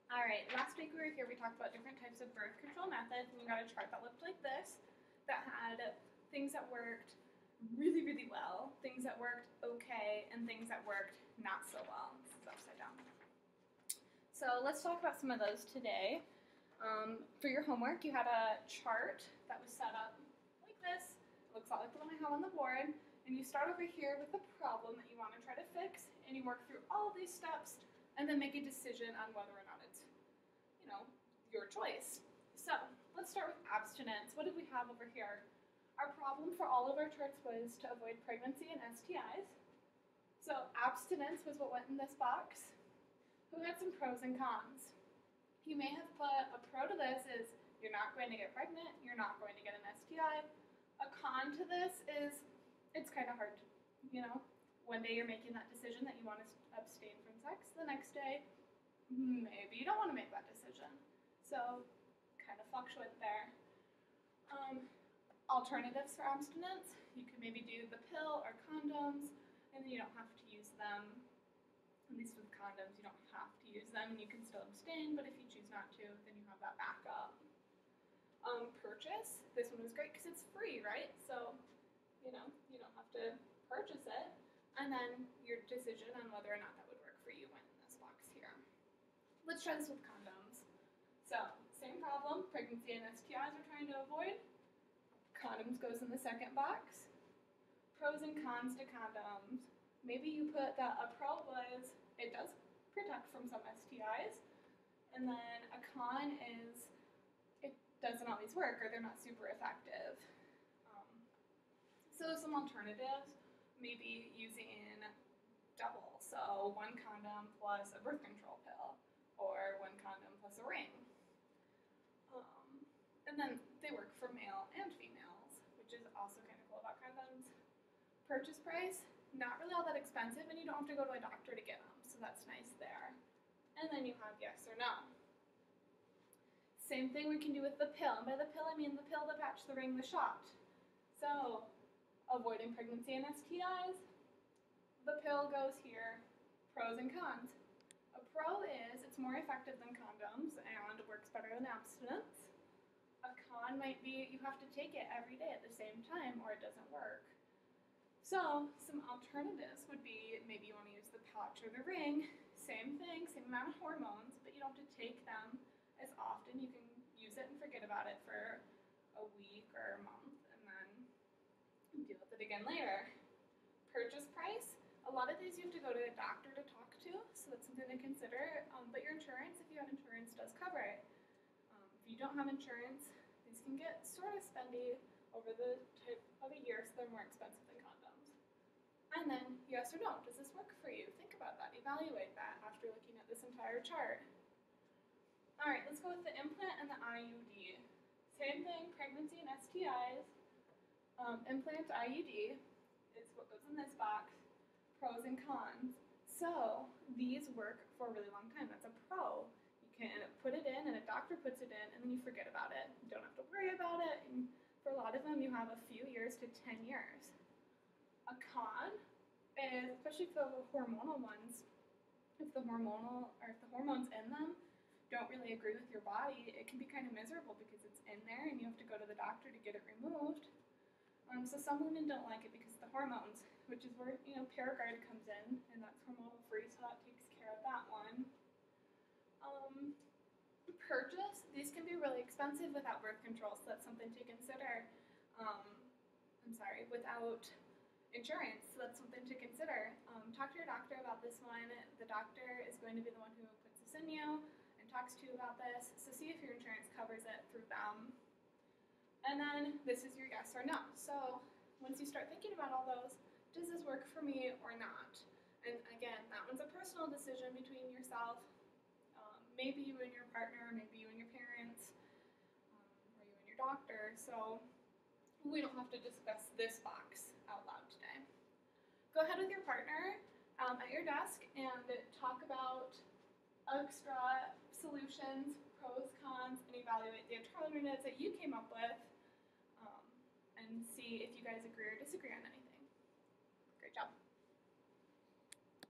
All right, last week we were here, we talked about different types of birth control methods, and we got a chart that looked like this, that had things that worked really, really well, things that worked okay, and things that worked not so well. This is upside down. So let's talk about some of those today. For your homework, you had a chart that was set up like this. It looks a lot like the one I have on the board. And you start over here with the problem that you want to try to fix, and you work through all these steps, and then make a decision on whether or not it's, your choice. So let's start with abstinence. What did we have over here? Our problem for all of our charts was to avoid pregnancy and STIs. So abstinence was what went in this box. Who had some pros and cons? You may have put a pro to this is you're not going to get pregnant, you're not going to get an STI. A con to this is it's kind of hard, one day you're making that decision that you want to abstain from sex, the next day maybe you don't want to make that decision. So kind of fluctuate there. Alternatives for abstinence, you could maybe do the pill or condoms, and then you don't have to use them. At least with condoms, you don't have to use them, and you can still abstain, but if you choose not to, then you have that backup. Purchase, this one was great because it's free, right? So, you don't have to purchase it, and then your decision on whether or not that would work for you went in this box here. Let's try this with condoms. So, same problem, pregnancy and STIs we're trying to avoid. Condoms goes in the second box. Pros and cons to condoms. Maybe you put that a pro was it does protect from some STIs, and then a con is it doesn't always work or they're not super effective. So some alternatives, maybe using double, so one condom plus a birth control pill, or one condom plus a ring. And then they work for male and females, which is also kind of cool about condoms. Purchase price, not really all that expensive, and you don't have to go to a doctor to get them, so that's nice there. And then you have yes or no. Same thing we can do with the pill, and by the pill I mean the pill, the patch, the ring, the shot. So, avoiding pregnancy and STIs, the pill goes here, pros and cons. A pro is it's more effective than condoms and works better than abstinence. A con might be you have to take it every day at the same time or it doesn't work. So some alternatives would be maybe you want to use the patch or the ring, same thing, same amount of hormones, but you don't have to take them as often. You can use it and forget about it for a week or a month and then deal with it again later. Purchase price, a lot of these you have to go to a doctor to talk to, so that's something to consider, but your insurance, if you have insurance, does cover it. If you don't have insurance, these can get sort of spendy over the type of a year, so they're more expensive than condoms. And then, yes or no, does this work for you? Think about that, evaluate that after looking at this entire chart. All right, let's go with the implant and the IUD. Same thing, pregnancy and STIs. Implant IUD is what goes in this box, pros and cons. So these work for a really long time. That's a pro. You can put it in and a doctor puts it in and then you forget about it. You don't have to worry about it. And for a lot of them, you have a few years to 10 years. A con is, especially for the hormonal ones, if the hormones in them don't really agree with your body, it can be kind of miserable because it's in there and you have to go to the doctor to get it removed. So some women don't like it because of the hormones, which is where Paragard comes in, and that's hormonal free, so that takes care of that one. Purchase, these can be really expensive without birth control, so that's something to consider. Without insurance, so that's something to consider. Talk to your doctor about this one. The doctor is going to be the one who puts this in you and talks to you about this, so see if your insurance covers it through them. And then this is your yes or no. So once you start thinking about all those, does this work for me or not? And again, that one's a personal decision between yourself, maybe you and your partner, maybe you and your parents, or you and your doctor. So we don't have to discuss this box out loud today. Go ahead with your partner at your desk and talk about extra solutions, pros, cons, and evaluate the alternatives that you came up with, and see if you guys agree or disagree on anything.